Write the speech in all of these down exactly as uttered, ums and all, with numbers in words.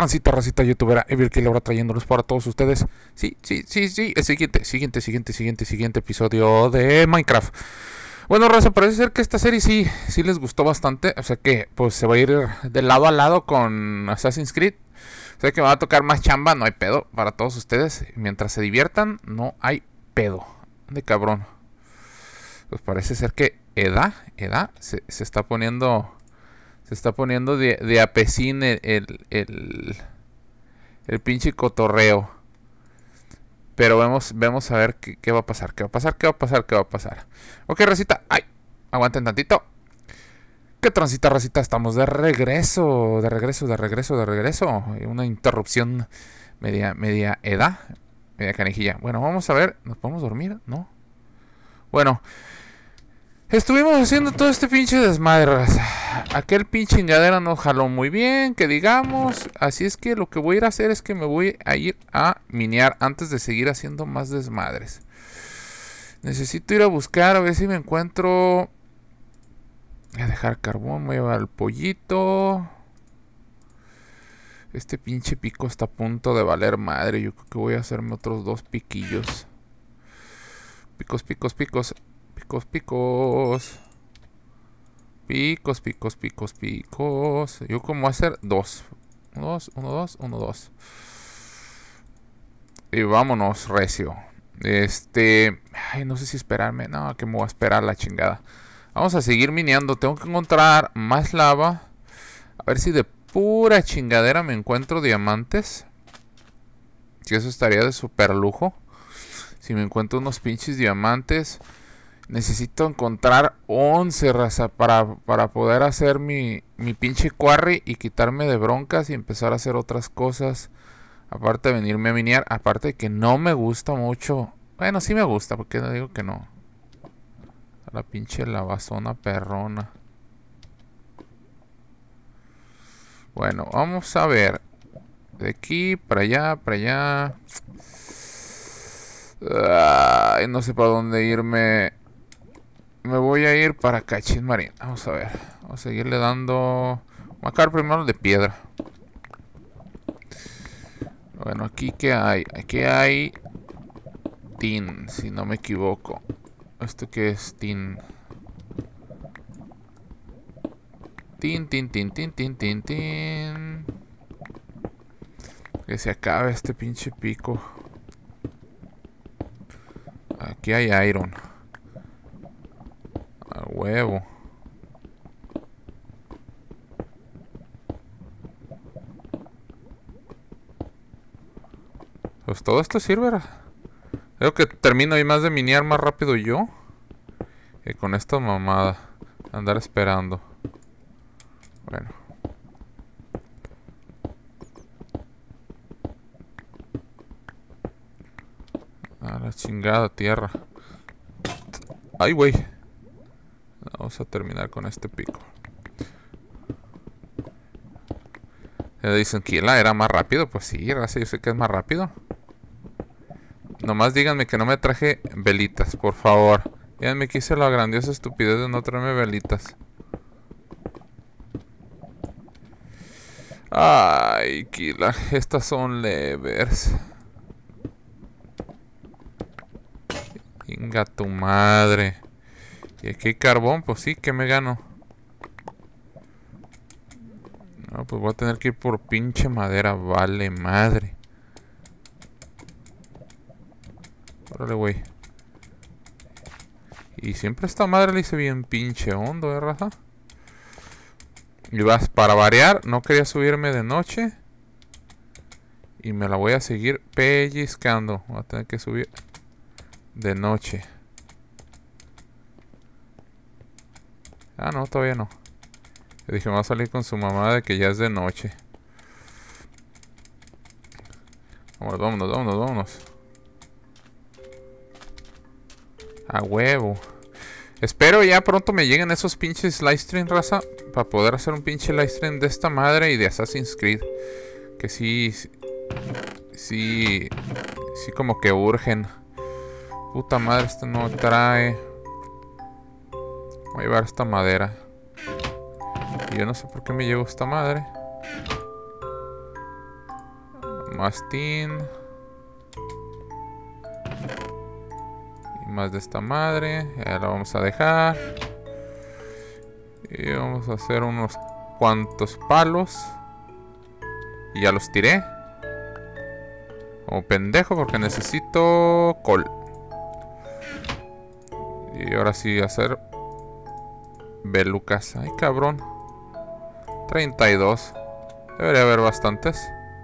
transita, racita youtubera Evil Killer ahora trayéndolos para todos ustedes. Sí, sí, sí, sí, el siguiente, siguiente, siguiente, siguiente, siguiente episodio de Minecraft. Bueno, raza, parece ser que esta serie sí, sí les gustó bastante. O sea que, pues se va a ir de lado a lado con Assassin's Creed. O sea que me va a tocar más chamba, no hay pedo para todos ustedes. Mientras se diviertan, no hay pedo. De cabrón. Pues parece ser que Eda, Eda, se, se está poniendo... Se está poniendo de, de apesín el, el, el, el pinche cotorreo. Pero vemos, vemos a ver qué, qué va a pasar, qué va a pasar, qué va a pasar, qué va a pasar. Ok, racita, ay, aguanten tantito. ¿Qué transita, racita? Estamos de regreso, de regreso, de regreso, de regreso. Una interrupción media, media edad, media canijilla. Bueno, vamos a ver, ¿nos podemos dormir? ¿No? Bueno, estuvimos haciendo todo este pinche desmadre, raza. Aquel pinche chingadera no jaló muy bien, que digamos. Así es que lo que voy a ir a hacer es que me voy a ir a minear antes de seguir haciendo más desmadres. Necesito ir a buscar a ver si me encuentro. Voy a dejar carbón, voy a llevar el pollito. Este pinche pico está a punto de valer madre. Yo creo que voy a hacerme otros dos piquillos. Picos, picos, picos. Picos, picos. Picos, picos, picos, picos. Yo como hacer dos. Uno, dos, uno, dos, uno, dos. Y vámonos, recio. Este... Ay, no sé si esperarme. No, que me voy a esperar la chingada. Vamos a seguir mineando. Tengo que encontrar más lava. A ver si de pura chingadera me encuentro diamantes. Si eso estaría de super lujo. Si me encuentro unos pinches diamantes. Necesito encontrar once, raza, para, para poder hacer mi, mi pinche quarry y quitarme de broncas y empezar a hacer otras cosas. Aparte de venirme a minear, aparte de que no me gusta mucho. Bueno, sí me gusta, porque no digo que no. La pinche lavazona perrona. Bueno, vamos a ver. De aquí para allá, para allá. Ay, no sé para dónde irme. Me voy a ir para Cachín Marín. Vamos a ver. Vamos a seguirle dando. Voy a sacar primero de piedra. Bueno, aquí que hay. Aquí hay tin, si no me equivoco. ¿Esto qué es? Tin. Tin, tin, tin, tin, tin, tin, tin. Que se acabe este pinche pico. Aquí hay iron. A huevo. Pues todo esto sirve. Creo que termino y más de minear más rápido yo. Que con esta mamada. Andar esperando. Bueno. A la chingada tierra. Ay, güey. Vamos a terminar con este pico. Le dicen que la era más rápido. Pues sí, gracias, yo sé que es más rápido. Nomás díganme que no me traje velitas, por favor. Díganme que hice la grandiosa estupidez de no traerme velitas. Ay, Kila, estas son levers. Inga tu madre. Y aquí hay carbón, pues sí, que me gano. No, pues voy a tener que ir por pinche madera, vale madre. Órale, güey. Y siempre esta madre le hice bien pinche hondo, ¿eh, raza? Y vas, para variar, no quería subirme de noche. Y me la voy a seguir pellizcando. Voy a tener que subir de noche. Ah, no, todavía no. Le dije, me va a salir con su mamá de que ya es de noche. Vámonos, vámonos, vámonos, vámonos. A huevo. Espero ya pronto me lleguen esos pinches livestream, raza. Para poder hacer un pinche livestream de esta madre y de Assassin's Creed. Que sí... Sí... Sí, sí como que urgen. Puta madre, este no trae. Voy a llevar esta madera. Y yo no sé por qué me llevo esta madre. Más tin. Y más de esta madre. Ya la vamos a dejar. Y vamos a hacer unos cuantos palos. Y ya los tiré. Como pendejo porque necesito col. Y ahora sí hacer belucas. Ay, cabrón. treinta y dos. Debería haber bastantes.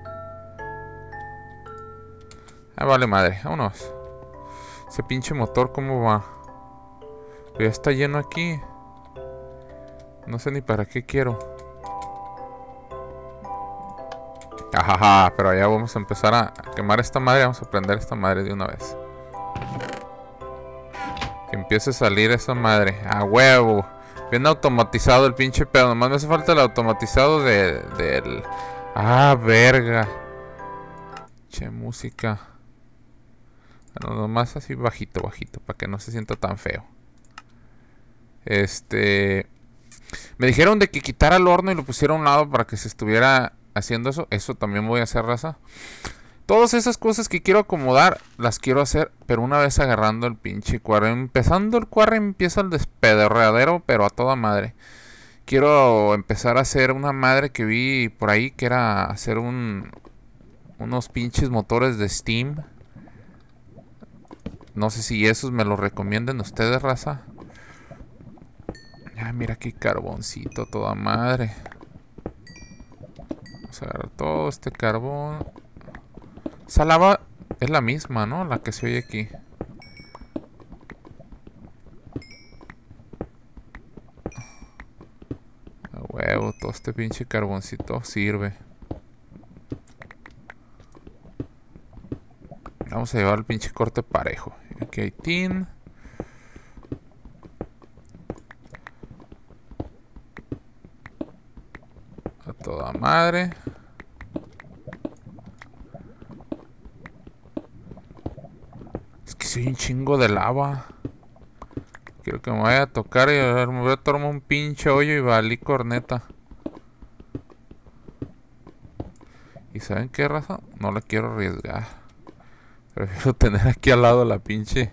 Ah, vale madre. Vámonos. Ese pinche motor, ¿cómo va? Ya está lleno aquí. No sé ni para qué quiero. Ajaja, pero ya vamos a empezar a quemar esta madre. Vamos a prender esta madre de una vez. Que empiece a salir esa madre. A huevo. Bien automatizado el pinche pedo. Nomás me hace falta el automatizado de, del... Ah, verga. Che, música. Bueno, nomás así bajito, bajito. Para que no se sienta tan feo. Este... Me dijeron de que quitara el horno y lo pusiera a un lado para que se estuviera haciendo eso. Eso también voy a hacer, raza. Todas esas cosas que quiero acomodar, las quiero hacer, pero una vez agarrando el pinche cuarre. Empezando el cuarre empieza el despedorreadero, pero a toda madre. Quiero empezar a hacer una madre que vi por ahí, que era hacer un... unos pinches motores de Steam. No sé si esos me los recomienden ustedes, raza. Ah, mira qué carboncito, toda madre. Vamos a agarrar todo este carbón. Esa lava es la misma, ¿no? La que se oye aquí. A huevo, todo este pinche carboncito sirve. Vamos a llevar el pinche corte parejo. Aquí hay tin. A toda madre. Es que soy un chingo de lava. Quiero que me vaya a tocar y a ver, me voy a tomar un pinche hoyo y valí corneta. ¿Y saben qué, raza? No la quiero arriesgar. Prefiero tener aquí al lado la pinche...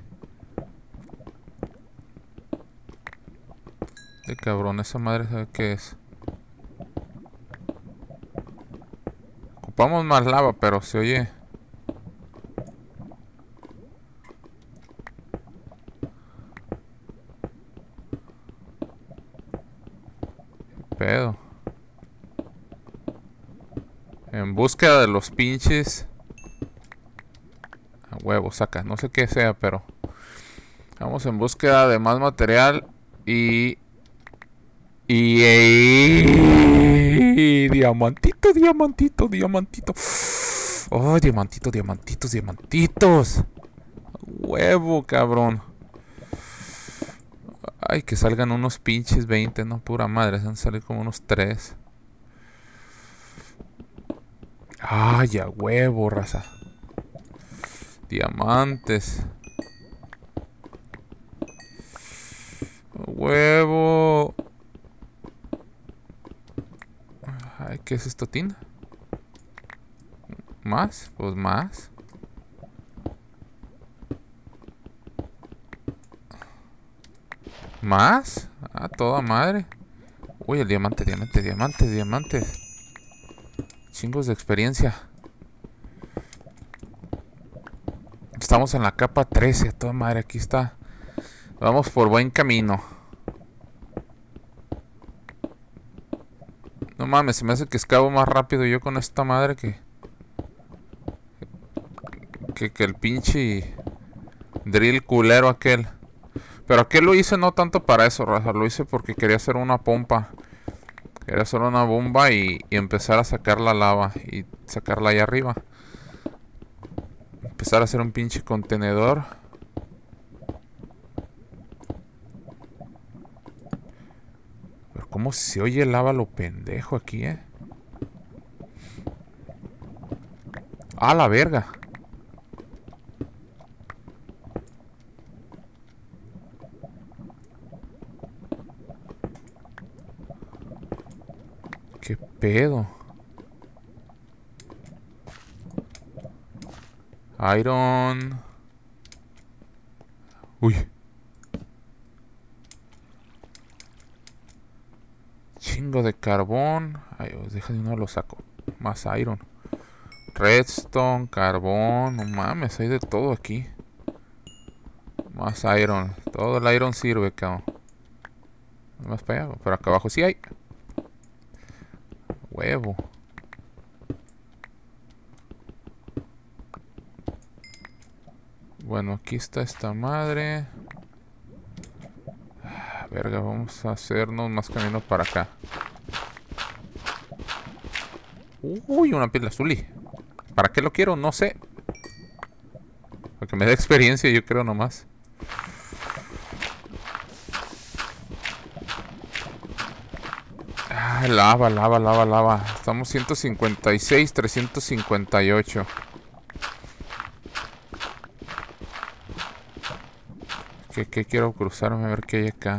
De cabrón, esa madre sabe qué es. Ocupamos más lava, pero se oye... Pedo. En búsqueda de los pinches... A huevo, saca. No sé qué sea, pero... Vamos en búsqueda de más material. Y... Y... y diamantito, diamantito, diamantito. Oh, diamantito, diamantitos, diamantitos. Huevo, cabrón. Ay, que salgan unos pinches veinte, no, pura madre, se han salido como unos tres. Ay, a huevo, raza. Diamantes. A huevo. Ay, ¿qué es esto, Tin? ¿Más? Pues más. ¿Más? Ah, toda madre. Uy, el diamante, diamante, diamante, diamantes. Chingos de experiencia. Estamos en la capa trece, toda madre, aquí está. Vamos por buen camino. No mames, se me hace que escabo más rápido yo con esta madre que... Que, que el pinche... Drill culero aquel. Pero aquel lo hice no tanto para eso, raza. Lo hice porque quería hacer una pompa. Quería hacer una bomba y, y empezar a sacar la lava. Y sacarla ahí arriba. Empezar a hacer un pinche contenedor. Pero cómo se oye lava lo pendejo aquí, eh. ¡Ah, la verga! ¿Qué pedo? Iron. Uy. Chingo de carbón. Ay, deja de uno lo saco. Más iron. Redstone, carbón. No mames, hay de todo aquí. Más iron. Todo el iron sirve, cabrón. Más para allá. Pero acá abajo sí hay. Huevo. Bueno, aquí está esta madre. Ah, verga, vamos a hacernos más camino para acá. Uy, una piel azul. ¿Para qué lo quiero? No sé. Para que me dé experiencia, yo creo nomás. Ah, lava, lava, lava, lava. Estamos ciento cincuenta y seis, trescientos cincuenta y ocho. ¿Qué, qué quiero cruzarme? A ver qué hay acá.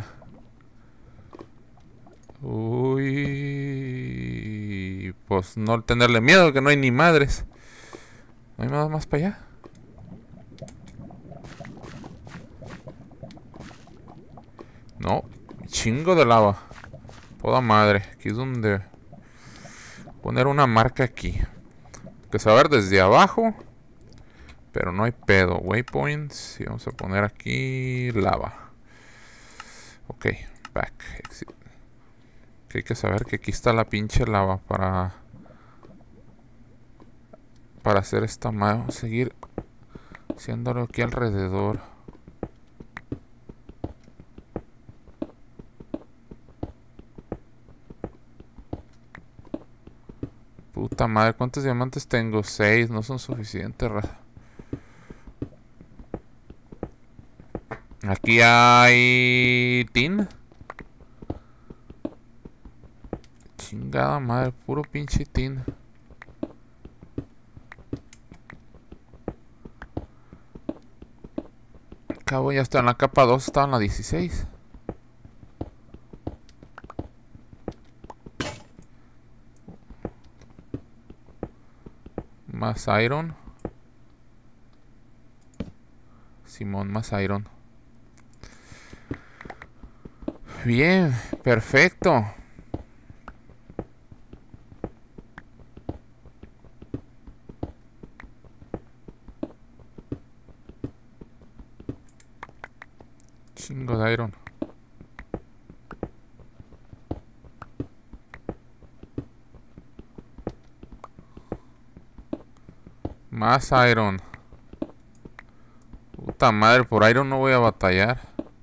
Uy. Pues no tenerle miedo, que no hay ni madres. ¿No hay nada más para allá? No. Chingo de lava. Toda madre. Aquí es donde... poner una marca aquí. Que se va a ver desde abajo. Pero no hay pedo. Waypoints. Y vamos a poner aquí lava. Ok. Back. Exit. Que hay que saber que aquí está la pinche lava para... para hacer esta madre. Vamos a seguir haciéndolo aquí alrededor. Puta madre, ¿cuántos diamantes tengo? Seis, no son suficientes, raza. Aquí hay... tin. Chingada madre, puro pinche tin. Cabo ya está en la capa dos, estaba en la dieciséis. Más iron. Simón, más iron. Bien, perfecto. Chingo de iron. Más iron. Puta madre, por iron no voy a batallar.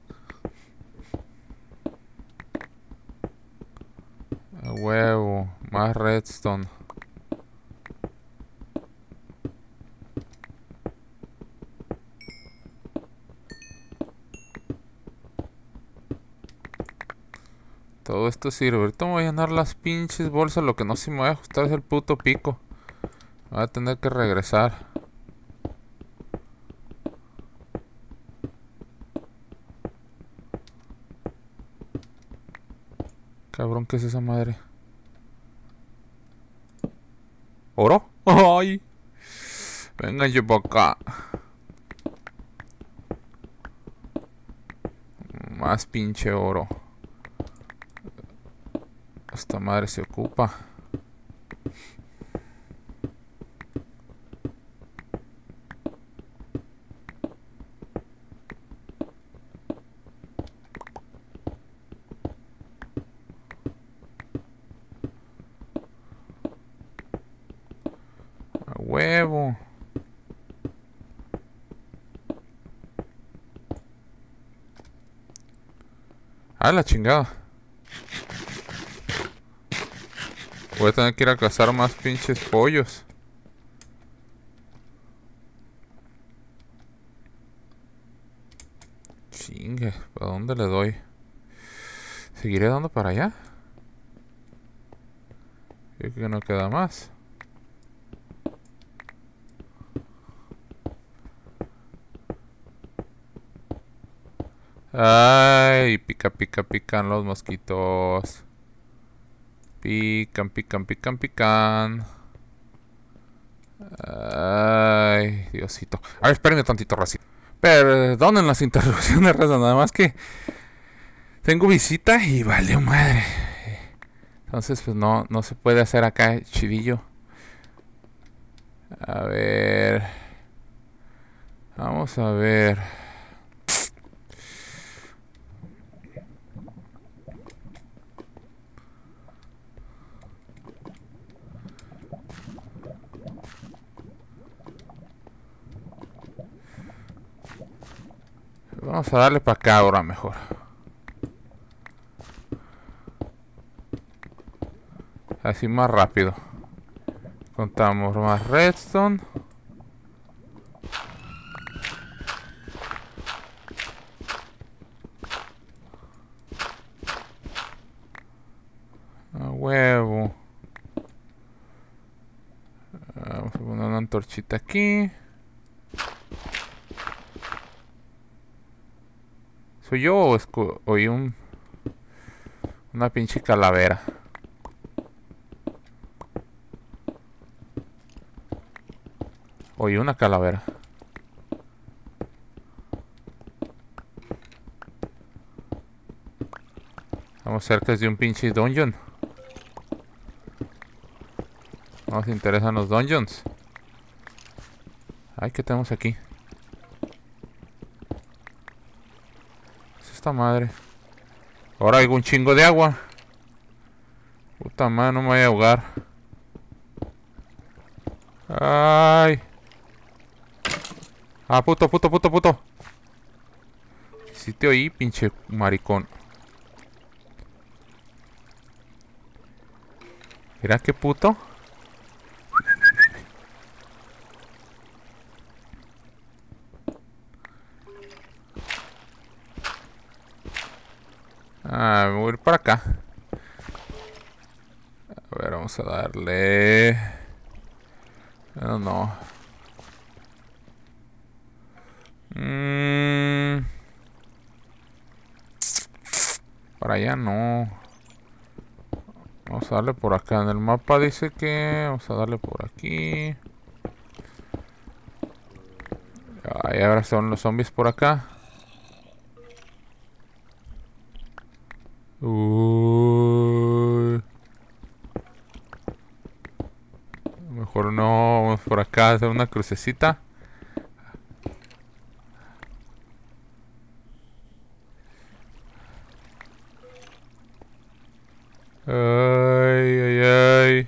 A huevo. Más redstone. Todo esto sirve. Ahorita me voy a llenar las pinches bolsas. Lo que no se me va a ajustar es el puto pico. Voy a tener que regresar. Cabrón, ¿qué es esa madre? ¿Oro? ¡Ay! Venga yo para acá. Más pinche oro. Esta madre se ocupa. A huevo. A la chingada. Voy a tener que ir a cazar más pinches pollos. Chingue, ¿para dónde le doy? ¿Seguiré dando para allá? Creo que no queda más. Ay, pica, pica, pican los mosquitos. Pican, pican, pican, pican. Ay, Diosito. A ver, espérenme tantito, Racito. Perdonen las interrupciones, raza. Nada más que tengo visita y vale madre. Entonces, pues no, no se puede hacer acá chidillo. A ver. Vamos a ver. Vamos a darle para acá ahora mejor. Así más rápido. Contamos más redstone. A huevo. Vamos a poner una antorchita aquí. ¿Soy yo o oí un una pinche calavera? Oí una calavera. Estamos cerca de un pinche dungeon. Nos interesan los dungeons. Ay, ¿qué tenemos aquí? Esta madre. Ahora hay un chingo de agua. Puta madre, no me voy a ahogar. Ay. Ah, puto, puto, puto, puto. Si te oí, pinche maricón. Mira qué puto. Ah, me voy a ir para acá. A ver, vamos a darle. No, no. Mm. Para allá no. Vamos a darle por acá. En el mapa dice que vamos a darle por aquí. Ay, ahora son los zombies por acá. Uy. Mejor no, vamos por acá a hacer una crucecita. Ay, ay, ay.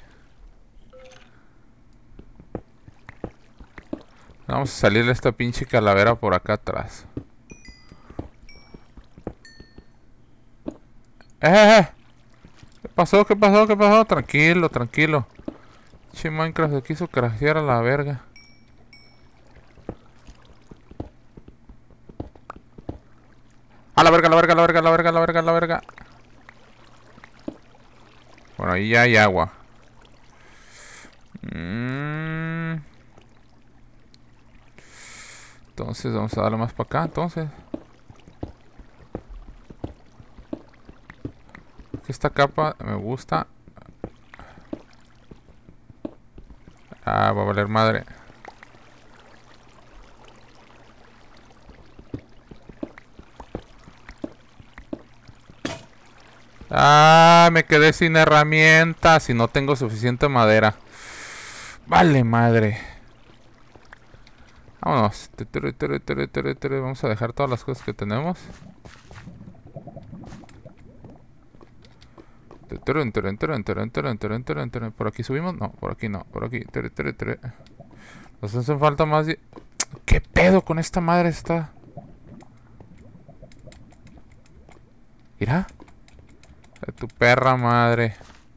Vamos a salirle a esta pinche calavera por acá atrás. ¡Eh! ¿Qué pasó? ¿Qué pasó? ¿Qué pasó? Tranquilo, tranquilo. Che, Minecraft se quiso crashear a la verga. A la verga, la verga, la verga, la verga, la verga, la verga. Bueno, ahí ya hay agua. Mm. Entonces vamos a darle más para acá, entonces. Esta capa me gusta. Ah, va a valer madre. Ah, me quedé sin herramientas y no tengo suficiente madera. Vale madre. Vámonos. Vamos a dejar todas las cosas que tenemos. Por aquí subimos, no, por aquí no, por aquí. Nos hacen falta más. ¿Qué pedo con esta madre está? Mira. De tu perra madre.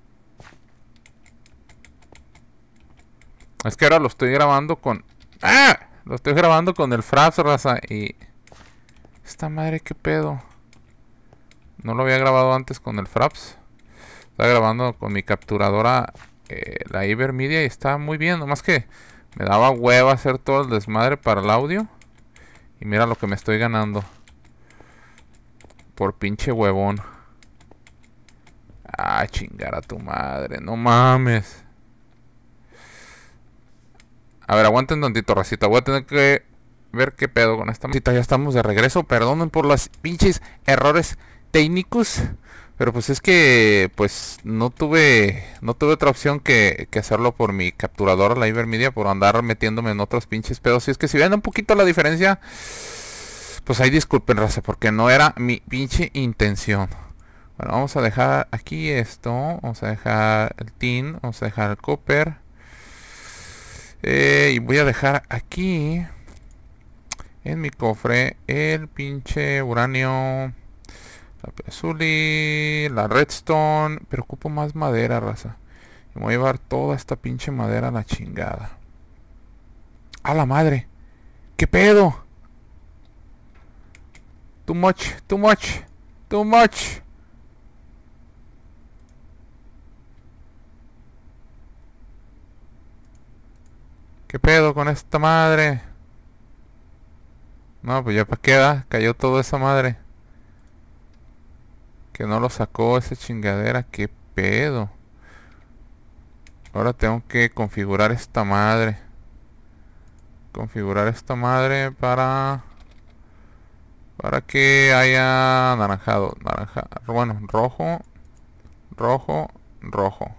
Es que ahora lo estoy grabando con. ¡Ah! Lo estoy grabando con el Fraps, raza. Y. Esta madre, ¿qué pedo? No lo había grabado antes con el Fraps. Estaba grabando con mi capturadora, eh, la Ibermedia, y está muy bien. Nomás que me daba hueva hacer todo el desmadre para el audio. Y mira lo que me estoy ganando. Por pinche huevón. Ah, chingar a tu madre. No mames. A ver, aguanten tantito, racita. Voy a tener que ver qué pedo con esta cita. Ya estamos de regreso. Perdonen por los pinches errores técnicos. Pero pues es que pues no tuve no tuve otra opción que, que hacerlo por mi capturadora, la Ibermedia, por andar metiéndome en otros pinches pedos. Y es que si ven un poquito la diferencia, pues ahí disculpen, raza, porque no era mi pinche intención. Bueno, vamos a dejar aquí esto. Vamos a dejar el tin. Vamos a dejar el copper. Eh, y voy a dejar aquí en mi cofre el pinche uranio, la lazuli, la redstone. Pero ocupo más madera, raza. Y me voy a llevar toda esta pinche madera a la chingada. ¡A la madre! ¿Qué pedo? Too much, too much, too much. ¿Qué pedo con esta madre? No, pues ya para qué da, cayó toda esa madre. Que no lo sacó esa chingadera, qué pedo. Ahora tengo que configurar esta madre. Configurar esta madre para... Para que haya naranjado. Naranja, bueno, rojo. Rojo, rojo.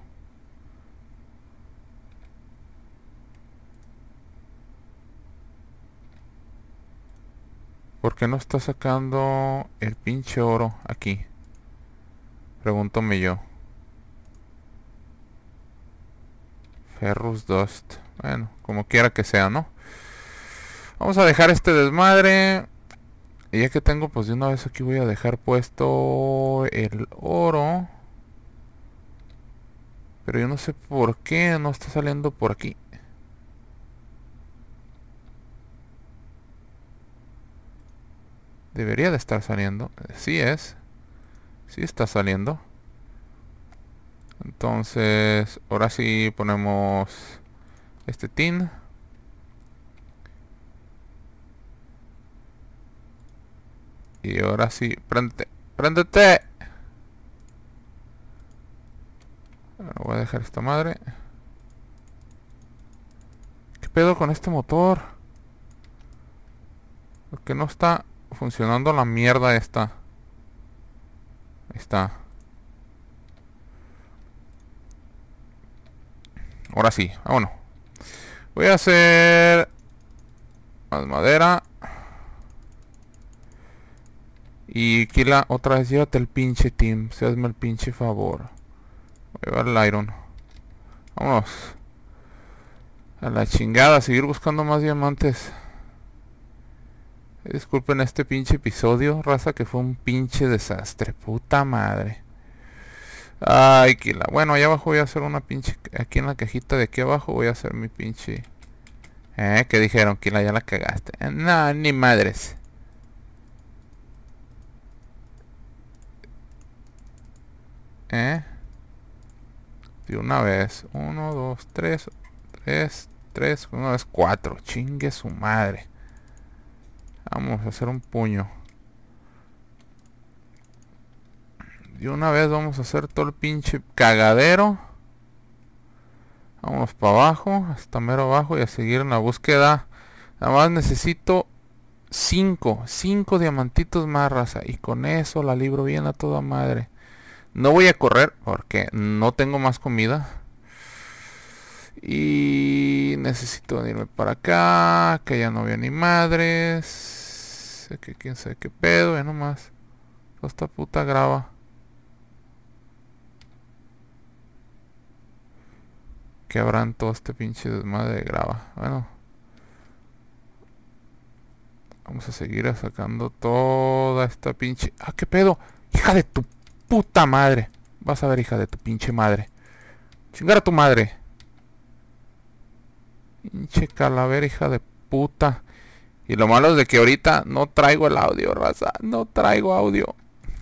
¿Por qué no está sacando el pinche oro aquí? Pregúntome yo. Ferrous Dust. Bueno, como quiera que sea, ¿no? Vamos a dejar este desmadre. Y ya que tengo, pues de una vez aquí voy a dejar puesto el oro. Pero yo no sé por qué no está saliendo por aquí. Debería de estar saliendo. Sí es. Sí está saliendo. Entonces, ahora sí ponemos este tin. Y ahora sí, préndete. ¡Préndete! Ahora voy a dejar esta madre. ¿Qué pedo con este motor? Porque no está funcionando la mierda esta. Ahí está. Ahora sí, vámonos. Voy a hacer más madera. Y Kila, otra vez llévate el pinche team. Se hazme el pinche favor. Voy a llevar el iron. Vámonos. A la chingada, a seguir buscando más diamantes. Disculpen este pinche episodio, raza, que fue un pinche desastre. Puta madre. Ay, Kila. Bueno, allá abajo voy a hacer una pinche... Aquí en la cajita de aquí abajo voy a hacer mi pinche... ¿Eh? ¿Qué dijeron, Kila? Ya la cagaste. Eh, no, ni madres. ¿Eh? De una vez. Uno, dos, tres. Tres, tres. Una vez cuatro. Chingue su madre. Vamos a hacer un puño. De una vez vamos a hacer todo el pinche cagadero. Vamos para abajo. Hasta mero abajo. Y a seguir en la búsqueda. Nada más necesito cinco. Cinco diamantitos más, raza. Y con eso la libro bien a toda madre. No voy a correr porque no tengo más comida. Y necesito irme para acá. Que ya no veo ni madres. Sé que quién sabe qué pedo. Ya nomás. Esta puta grava. Que habrán todo este pinche desmadre de grava. Bueno. Vamos a seguir sacando toda esta pinche... ¡Ah, qué pedo! ¡Hija de tu puta madre! Vas a ver, hija de tu pinche madre. ¡Chingar a tu madre! Pinche calavera, hija de puta. Y lo malo es de que ahorita no traigo el audio, raza. No traigo audio.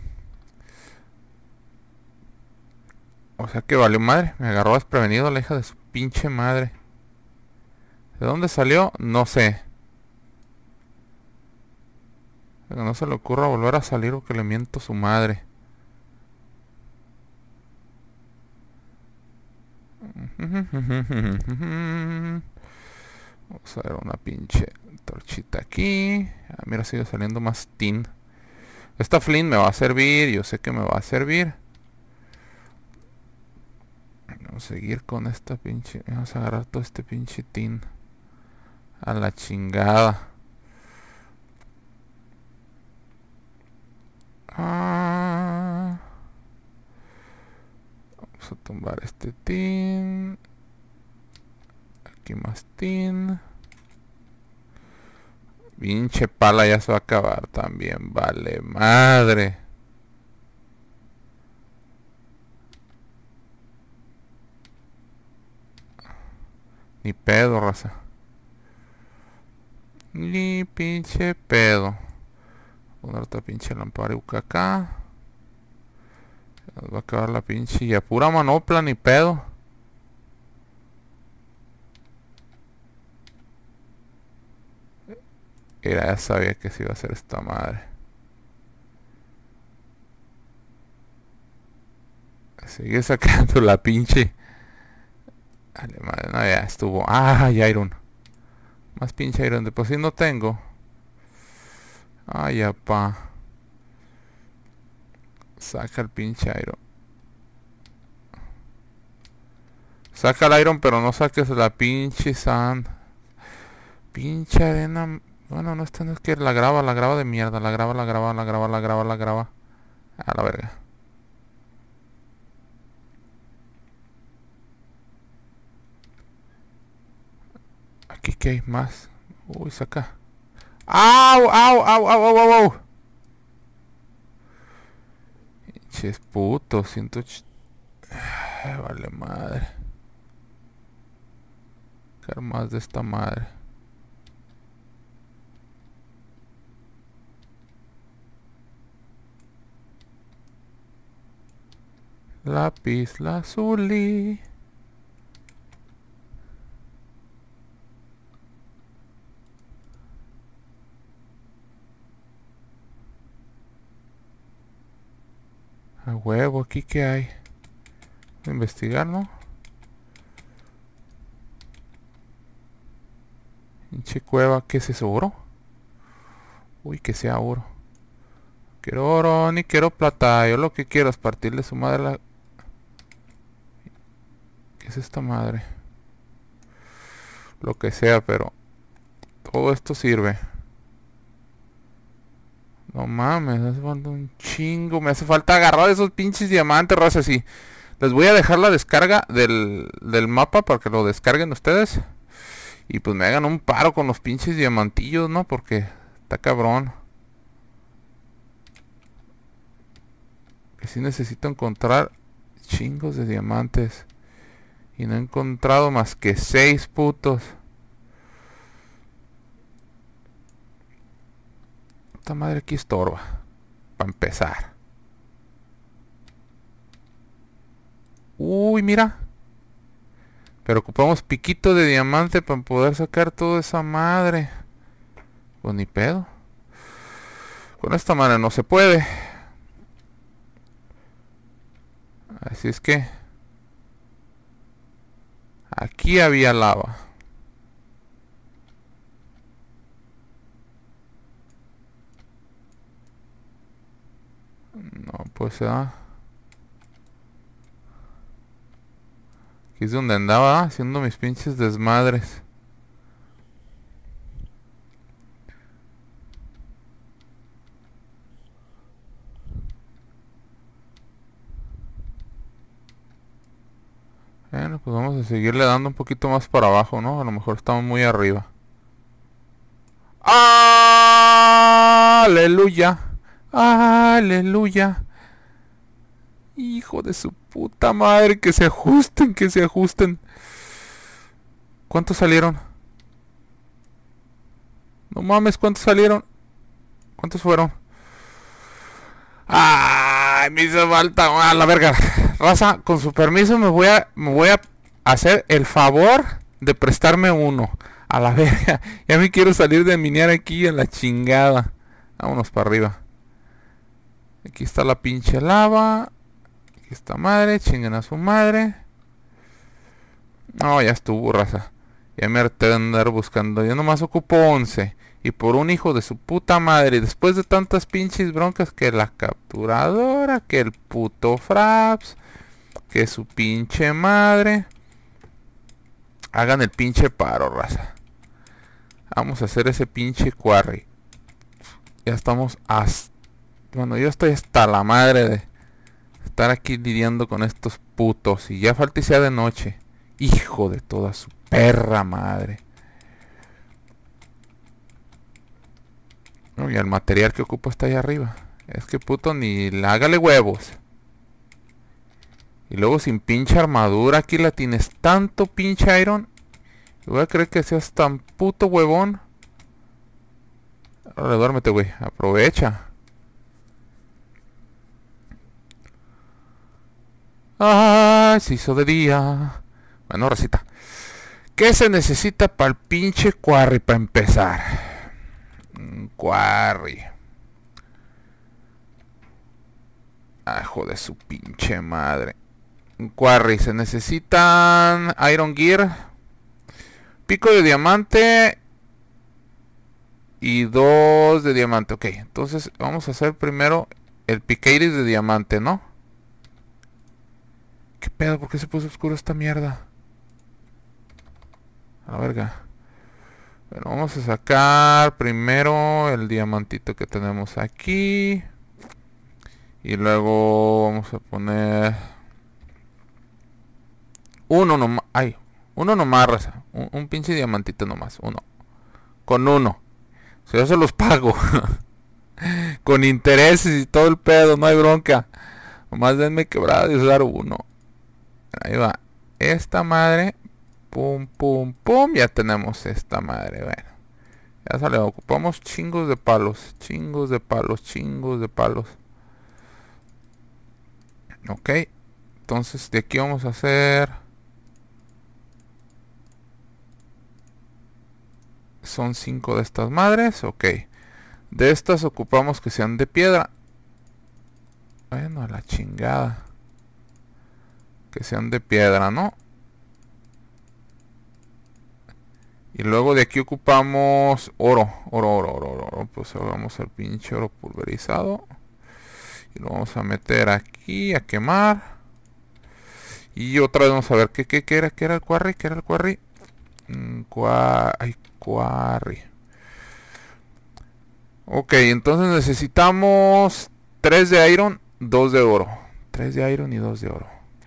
O sea que valió madre. Me agarró desprevenido la hija de su pinche madre. ¿De dónde salió? No sé. Pero no se le ocurra volver a salir o que le miento a su madre. Vamos a ver una pinche torchita aquí. Ah, mira, sigue saliendo más tin. Esta flint me va a servir. Yo sé que me va a servir. Vamos a seguir con esta pinche. Vamos a agarrar todo este pinche tin. A la chingada. Ah. Vamos a tumbar este tin. Aquí más tin. Pinche pala ya se va a acabar también. Vale madre. Ni pedo, raza. Ni pinche pedo. Poner otra pinche lamparuca acá. Nos va a acabar la pinche. Y a pura manopla, ni pedo. Era, ya sabía que se iba a hacer esta madre. Sigue sacando la pinche. Vale, madre, no, ya estuvo. Ah, Iron. Más pinche Iron. De por sí no tengo. Ay, apa. Saca el pinche Iron. Saca el Iron, pero no saques la pinche sand. Pinche arena. Bueno, no, esta no es que la grava, la grava de mierda. La grava, la grava, la grava, la grava, la grava. A la verga. Aquí que hay más. Uy, saca. ¡Au, au, au, au, au, au, au! Pinches putos, ciento... Ay, vale madre. Sacar más de esta madre. Lápiz lazuli. A huevo, aquí que hay. Voy a investigar, ¿no? Pinche cueva, ¿qué es eso? ¿Oro? Uy, que sea oro. Quiero oro, ni quiero plata. Yo lo que quiero es partirle su madre a la... ¿Qué es esta madre? Lo que sea, pero... todo esto sirve. No mames, me hace falta un chingo. Me hace falta agarrar esos pinches diamantes, raza, así. Les voy a dejar la descarga del, del mapa para que lo descarguen ustedes. Y pues me hagan un paro con los pinches diamantillos, ¿no? Porque está cabrón. Que sí necesito encontrar chingos de diamantes. Y no he encontrado más que seis putos. Esta madre aquí estorba. Para empezar. Uy, mira. Pero ocupamos piquito de diamante para poder sacar toda esa madre. Pues ni pedo. Con esta madre no se puede. Así es que... aquí había lava. No, pues se da. Aquí es donde andaba haciendo mis pinches desmadres. Bueno, pues vamos a seguirle dando un poquito más para abajo, ¿no? A lo mejor estamos muy arriba. ¡Aleluya! ¡Aleluya! Hijo de su puta madre, que se ajusten, que se ajusten. ¿Cuántos salieron? No mames, ¿cuántos salieron? ¿Cuántos fueron? ¡Ay! Me hizo falta a la verga. Raza, con su permiso me voy a me voy a hacer el favor de prestarme uno. A la verga. Ya me quiero salir de minear aquí en la chingada. Vámonos para arriba. Aquí está la pinche lava. Aquí está madre. Chinguen a su madre. No, ya estuvo, raza. Ya me harté de andar buscando. Yo nomás ocupo once. Y por un hijo de su puta madre. Y después de tantas pinches broncas. Que la capturadora. Que el puto Fraps. Que su pinche madre. Hagan el pinche paro, raza. Vamos a hacer ese pinche quarry. Ya estamos hasta... Bueno, yo estoy hasta la madre de estar aquí lidiando con estos putos. Y ya falta y sea de noche. Hijo de toda su perra madre. No, y el material que ocupo está ahí arriba. Es que puto ni... la- hágale huevos. Y luego sin pinche armadura. Aquí la tienes tanto pinche iron. Y voy a creer que seas tan puto huevón. Ahora duérmete, güey. Aprovecha. Ay, se hizo de día. Bueno, recita. ¿Qué se necesita para el pinche quarry para empezar? Un quarry. Ah, joder, su pinche madre. Un quarry. Se necesitan iron gear, pico de diamante y dos de diamante. Ok, entonces vamos a hacer primero el piqueiris de diamante, ¿no? ¿Qué pedo? ¿Por qué se puso oscuro esta mierda? A la verga. Bueno, vamos a sacar primero el diamantito que tenemos aquí. Y luego vamos a poner uno nomás. Ay, uno nomás, raza. Un, un pinche diamantito nomás. Uno. Con uno. O sea, yo se los pago. Con intereses y todo el pedo. No hay bronca. Nomás denme quebrado y usar uno. Ahí va. Esta madre. Pum, pum, pum. Ya tenemos esta madre. Bueno. Ya sale. Ocupamos chingos de palos. Chingos de palos. Chingos de palos. Ok. Entonces de aquí vamos a hacer... Son cinco de estas madres. Ok. De estas ocupamos que sean de piedra. Bueno, a la chingada. Que sean de piedra, ¿no? Y luego de aquí ocupamos oro. Oro, oro, oro, oro. oro. Pues vamos al pinche oro pulverizado. Y lo vamos a meter aquí a quemar. Y otra vez vamos a ver qué, qué, qué era, qué era el quarry, qué era el quarry. Mm, qua ay, quarry. Ok, entonces necesitamos tres de iron, dos de oro. tres de iron y dos de oro.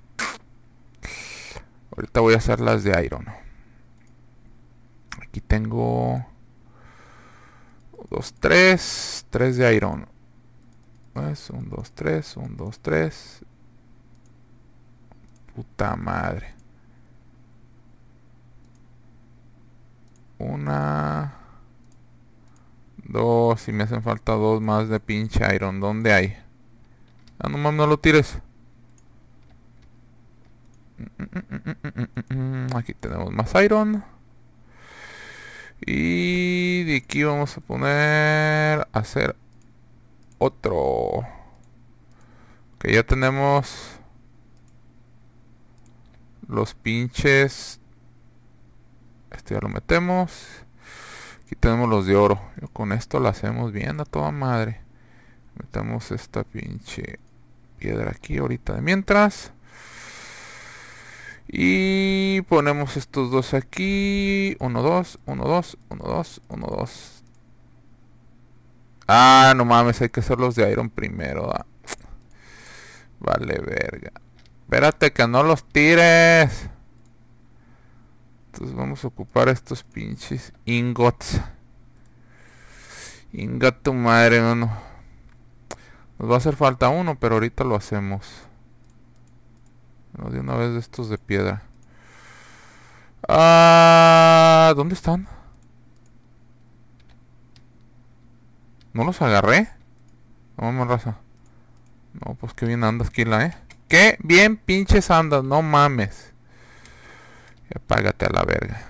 Ahorita voy a hacer las de iron. Aquí tengo dos, tres, tres de iron. Pues un, dos, tres, un, dos, tres. Puta madre. Una, dos, y me hacen falta dos más de pinche iron. ¿Dónde hay? Ah, no mames, no lo tires. Aquí tenemos más iron. Y de aquí vamos a poner... hacer otro. Que ya tenemos... los pinches... Este ya lo metemos. Aquí tenemos los de oro. Yo con esto lo hacemos bien a toda madre. Metemos esta pinche piedra aquí ahorita de mientras. Y ponemos estos dos aquí. Uno, dos, uno, dos, uno, dos, uno, dos. Ah, no mames, hay que hacer los de iron primero. Ah. Vale, verga. Espérate que no los tires. Entonces vamos a ocupar estos pinches ingots. Ingot tu madre, uno. Nos va a hacer falta uno, pero ahorita lo hacemos. No, de una vez de estos de piedra. Ah, ¿dónde están? ¿No los agarré? No mames, raza. No, pues qué bien andas, Kila, ¿eh? Qué bien pinches andas, no mames. Y apágate a la verga.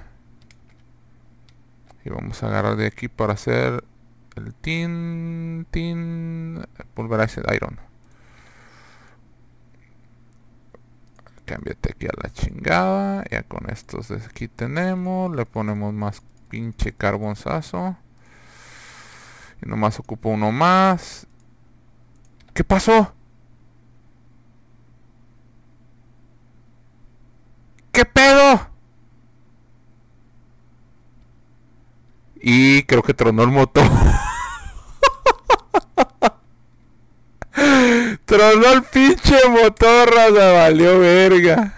Y vamos a agarrar de aquí para hacer el tin, tin, pulverized iron. Ok, cámbiate aquí a la chingada. Ya con estos de aquí tenemos. Le ponemos más pinche carbonzazo. Y nomás ocupo uno más. ¿Qué pasó? ¿Qué pedo? Y creo que tronó el motor. Tronó el pinche motor, raza, valió verga.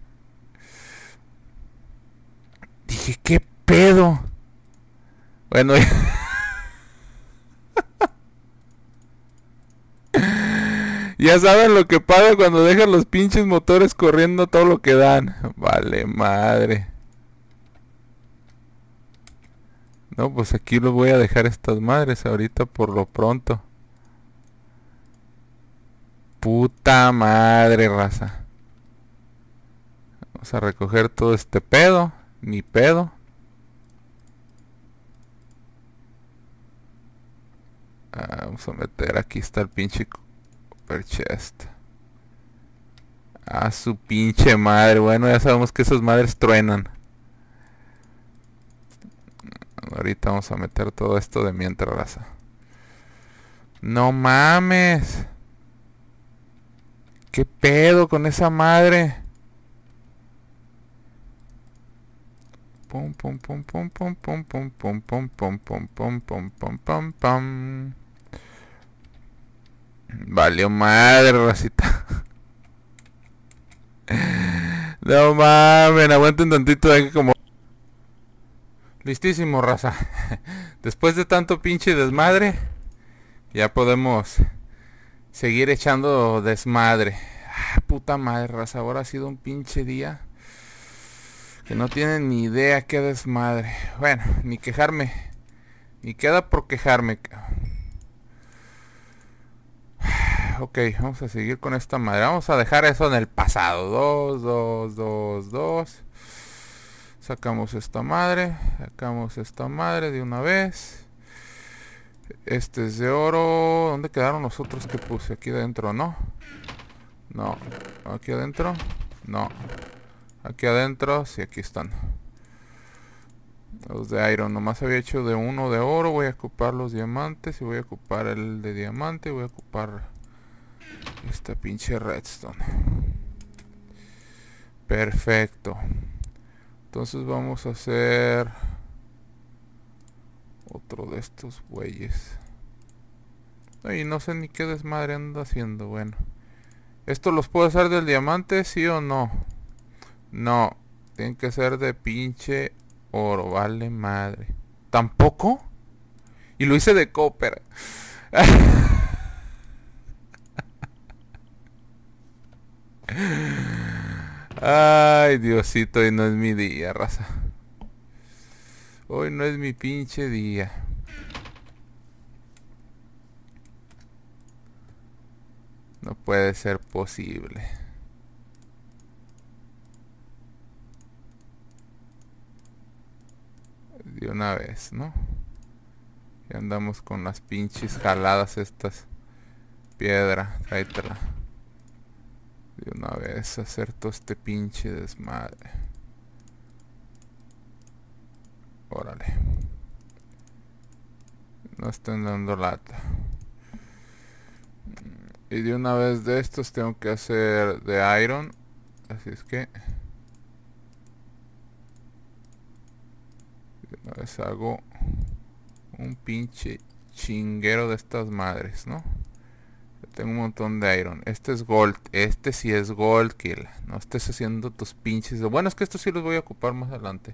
Dije, ¿qué pedo? Bueno, ya saben lo que pasa cuando dejan los pinches motores corriendo todo lo que dan. Vale madre. No, pues aquí los voy a dejar estas madres ahorita por lo pronto. Puta madre, raza. Vamos a recoger todo este pedo. Ni pedo. Ah, vamos a meter, aquí está el pinche copper chest. Ah, su pinche madre. Bueno, ya sabemos que esas madres truenan. Ahorita vamos a meter todo esto de mientras, raza. No mames. ¿Qué pedo con esa madre? Pum pum pum pum pum pum pum pum pum pum pum pum pum pum pum pum. Valió madre, racita. No mames, aguanten tantito de que como. Listísimo, raza. Después de tanto pinche desmadre, ya podemos seguir echando desmadre. Ah, puta madre, raza. Ahora ha sido un pinche día que no tienen ni idea qué desmadre. Bueno, ni quejarme. Ni queda por quejarme. Ok, vamos a seguir con esta madre. Vamos a dejar eso en el pasado. Dos, dos, dos, dos. Sacamos esta madre. Sacamos esta madre de una vez. Este es de oro. ¿Dónde quedaron los otros que puse? Aquí adentro, ¿no? No. Aquí adentro. No. Aquí adentro. Sí, aquí están. Los de iron. Nomás había hecho de uno de oro. Voy a ocupar los diamantes. Y voy a ocupar el de diamante. Y voy a ocupar esta pinche redstone. Perfecto. Entonces vamos a hacer otro de estos güeyes. Y no sé ni qué desmadre ando haciendo. Bueno, ¿esto los puedo hacer del diamante, sí o no? No, tienen que ser de pinche oro. Vale madre. ¿Tampoco? Y lo hice de copper. Ay, Diosito, hoy no es mi día, raza. Hoy no es mi pinche día. No puede ser posible. De una vez, ¿no? Ya andamos con las pinches jaladas estas. Piedra, tráetela. De una vez hacer todo este pinche desmadre. Órale. No estén dando lata. Y de una vez de estos tengo que hacer de iron. Así es que de una vez hago un pinche chinguero de estas madres, ¿no? Tengo un montón de iron. Este es gold. Este sí es gold kill. No estés haciendo tus pinches. Bueno, es que estos sí los voy a ocupar más adelante.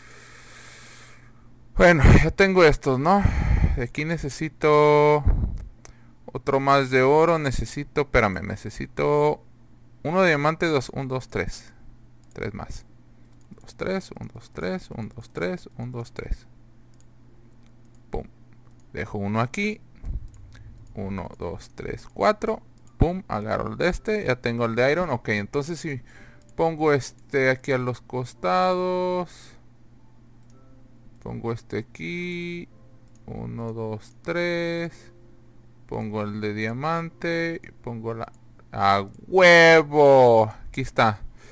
Bueno, ya tengo estos, ¿no? De aquí necesito otro más de oro. Necesito, espérame, necesito uno de diamante, dos, un, dos, tres. Tres más. Dos, tres, un, dos, tres, un, dos, tres, un, dos, tres. Pum. Dejo uno aquí. uno, dos, tres, cuatro. Pum, agarro el de este. Ya tengo el de iron. Ok, entonces si pongo este aquí a los costados. Pongo este aquí. uno, dos, tres. Pongo el de diamante. Y pongo la... ¡A huevo! Aquí está.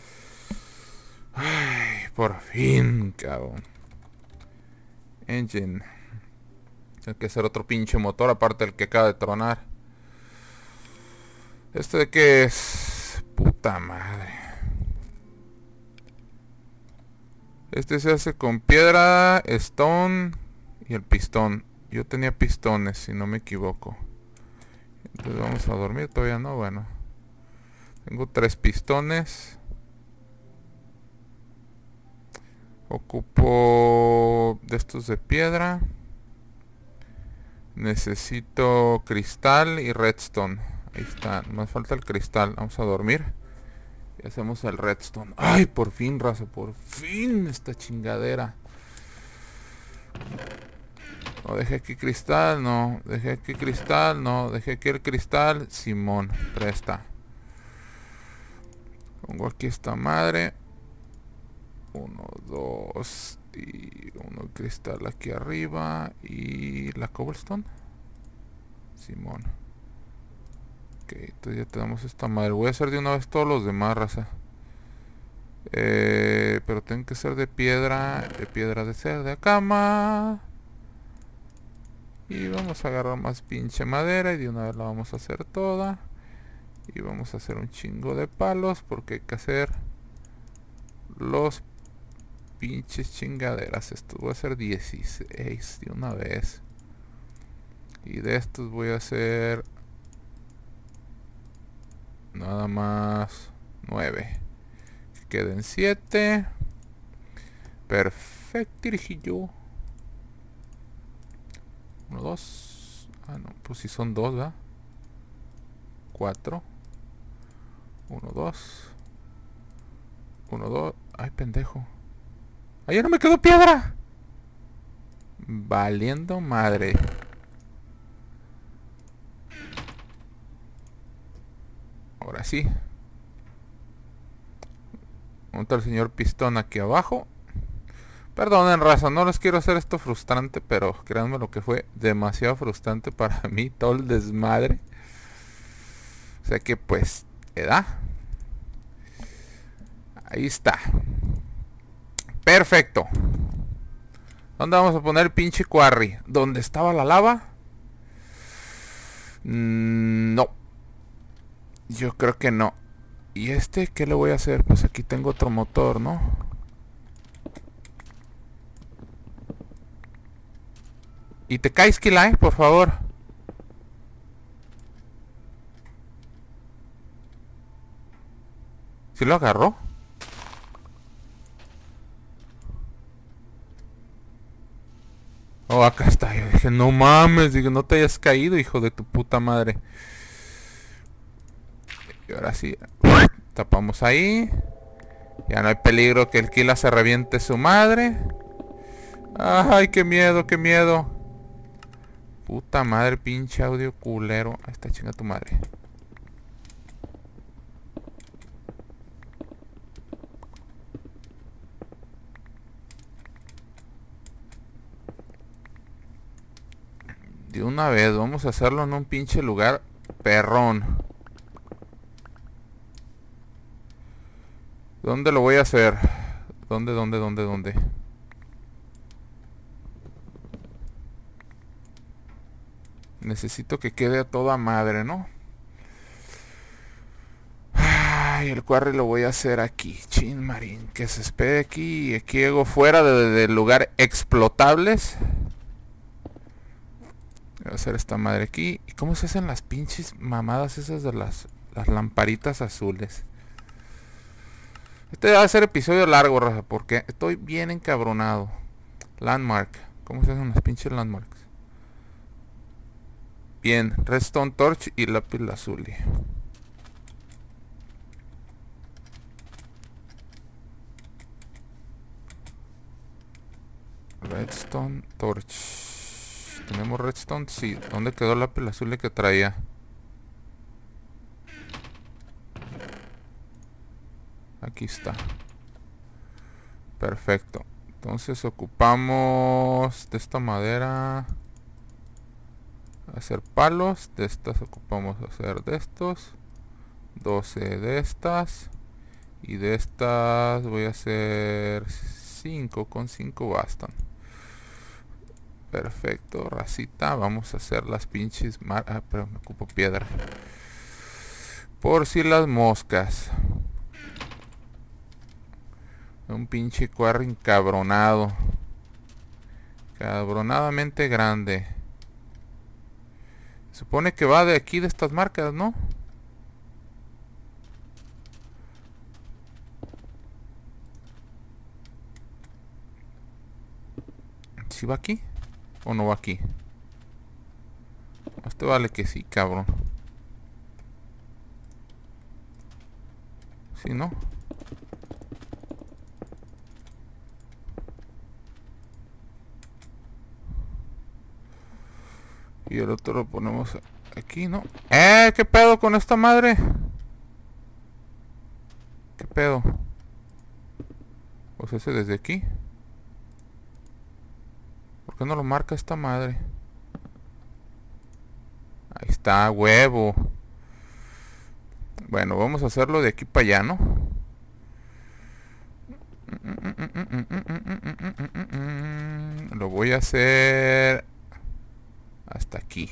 Ay, por fin, cabrón. Engine. Tiene que ser otro pinche motor aparte del que acaba de tronar. ¿Este de qué es? Puta madre. Este se hace con piedra, stone y el pistón. Yo tenía pistones, si no me equivoco. Entonces vamos a dormir, todavía no, bueno. Tengo tres pistones. Ocupo de estos de piedra. Necesito cristal y redstone. Ahí está, nos falta el cristal. Vamos a dormir. Y hacemos el redstone. Ay, por fin, raza, por fin esta chingadera. No, dejé aquí cristal, no. Dejé aquí cristal, no. Dejé aquí el cristal. Simón, presta. Pongo aquí esta madre. Uno, dos. Y uno de cristal aquí arriba. Y la cobblestone. Simón. Ok, entonces ya tenemos esta madre. Voy a hacer de una vez todos los demás, raza. Eh, pero tienen que ser de piedra. De piedra de ser de cama. Y vamos a agarrar más pinche madera. Y de una vez la vamos a hacer toda. Y vamos a hacer un chingo de palos. Porque hay que hacer los pinches chingaderas. Estos voy a hacer dieciséis de una vez. Y de estos voy a hacer nada más nueve. Que queden siete. Perfecto, yo. Uno, dos. Ah, no, pues si son dos, ¿verdad? Cuatro. Uno, dos. Uno, dos. Ay, pendejo. ¡Ay, ya no me quedó piedra! Valiendo madre. Ahora sí. Monta el señor pistón aquí abajo. Perdonen, raza, no les quiero hacer esto frustrante, pero créanme lo que fue demasiado frustrante para mí todo el desmadre. O sea que pues, ¿edad? Ahí está. Perfecto. ¿Dónde vamos a poner el pinche quarry? ¿Dónde estaba la lava? Mm, no. Yo creo que no. ¿Y este qué le voy a hacer? Pues aquí tengo otro motor, ¿no? Y te caes, Kilai, por favor. ¿Sí lo agarró? Oh, acá está. Yo dije, no mames, digo, no te hayas caído, hijo de tu puta madre. Y ahora sí, tapamos ahí. Ya no hay peligro que el Kila se reviente su madre. Ay, qué miedo, qué miedo. Puta madre, pinche audio culero. Ahí está, chinga tu madre. De una vez, vamos a hacerlo en un pinche lugar perrón. ¿Dónde lo voy a hacer? ¿Dónde, dónde, dónde, dónde? Necesito que quede a toda madre, ¿no? Ay, el quarry lo voy a hacer aquí. Chin marín, que se espere aquí. Aquí hago fuera de, de lugar explotables. Voy a hacer esta madre aquí. ¿Y cómo se hacen las pinches mamadas esas de las, las lamparitas azules? Este va a ser episodio largo, raza, porque estoy bien encabronado. Landmark. ¿Cómo se hacen las pinches landmarks? Bien, redstone torch y lápiz lazuli. Redstone torch. ¿Tenemos redstone? Sí. ¿Dónde quedó el lápiz lazuli que traía? Aquí está. Perfecto. Entonces ocupamos de esta madera hacer palos. De estas ocupamos hacer de estos. doce de estas. Y de estas voy a hacer cinco. Con cinco bastan. Perfecto, racita. Vamos a hacer las pinches mar... Ah, pero me ocupo piedra. Por si las moscas. Un pinche cuarro encabronado. Cabronadamente grande. Supone que va de aquí, de estas marcas, ¿no? ¿Sí va aquí? ¿O no va aquí? Este vale que sí, cabrón. ¿Sí, no? Y el otro lo ponemos aquí, ¿no? ¡Eh! ¿Qué pedo con esta madre? ¿Qué pedo? Pues ese desde aquí. ¿Por qué no lo marca esta madre? Ahí está, huevo. Bueno, vamos a hacerlo de aquí para allá, ¿no? Lo voy a hacer hasta aquí.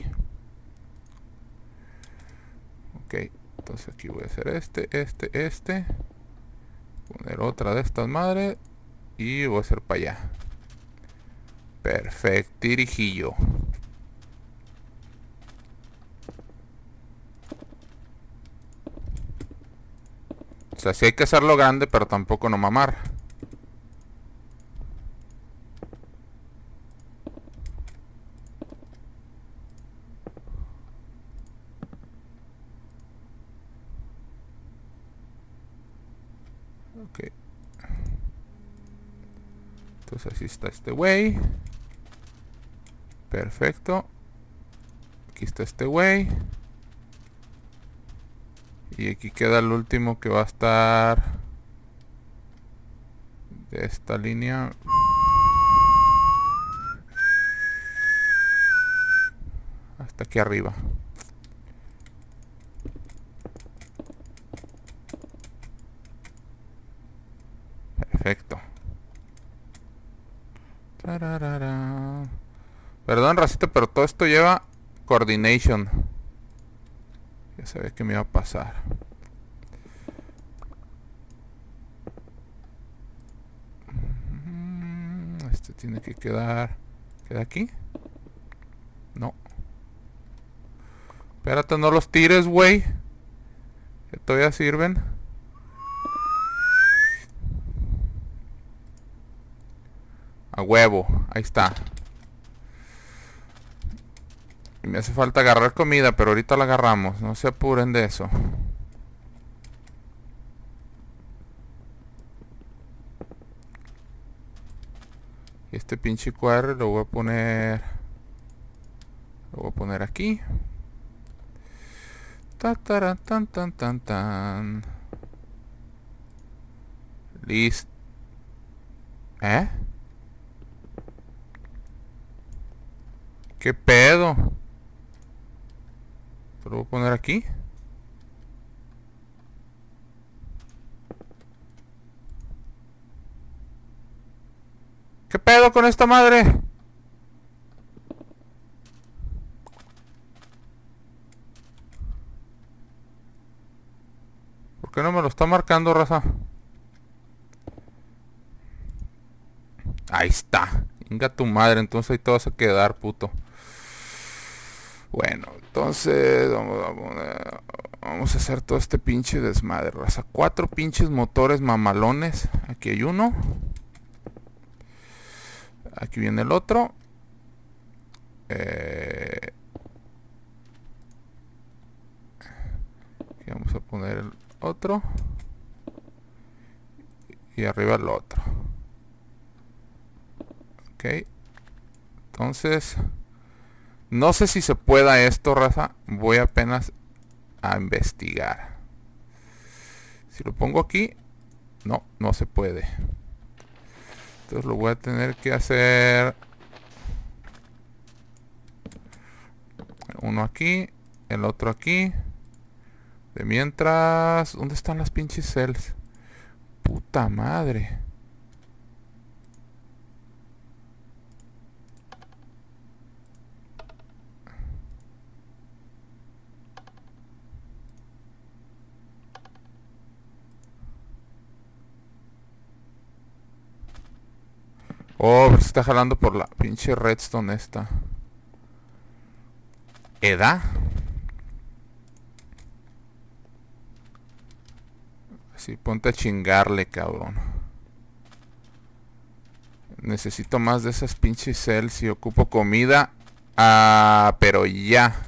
Ok, entonces aquí voy a hacer este, este, este. Poner otra de estas madres. Y voy a hacer para allá. Perfecto, dirijillo. O sea, sí hay que hacerlo grande, pero tampoco no mamar. Ok. Entonces así está este güey. Perfecto. Aquí está este güey. Y aquí queda el último que va a estar de esta línea. Hasta aquí arriba. Perfecto. Tararara. Perdón, racita, pero todo esto lleva coordination. Ya sabía que me iba a pasar. Este tiene que quedar... ¿Queda aquí? No. Espérate, no los tires, güey. Que todavía sirven. A huevo. Ahí está. Y me hace falta agarrar comida, pero ahorita la agarramos. No se apuren de eso. Y este pinche cuadro lo voy a poner... Lo voy a poner aquí. Ta, taran, tan, tan, tan, tan. Listo. ¿Eh? ¿Qué pedo? ¿Lo voy a poner aquí? ¿Qué pedo con esta madre? ¿Por qué no me lo está marcando, raza? Ahí está. Venga tu madre, entonces ahí te vas a quedar, puto. Bueno, entonces vamos a, poner, vamos a hacer todo este pinche desmadre, raza. Cuatro pinches motores mamalones. Aquí hay uno. Aquí viene el otro. Eh, aquí vamos a poner el otro. Y arriba el otro. Ok. Entonces... No sé si se pueda esto, raza. Voy apenas a investigar. Si lo pongo aquí... No, no se puede. Entonces lo voy a tener que hacer... Uno aquí. El otro aquí. De mientras... ¿Dónde están las pinches cells? puta madre. Oh, se está jalando por la pinche redstone esta. ¿Edad? Sí, ponte a chingarle, cabrón. Necesito más de esas pinches cells y ocupo comida. Ah, pero ya.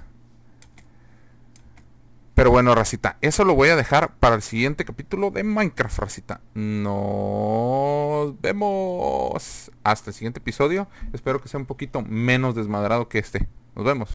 Pero bueno, racita, eso lo voy a dejar para el siguiente capítulo de Minecraft, racita. Nos vemos hasta el siguiente episodio. Espero que sea un poquito menos desmadrado que este. Nos vemos.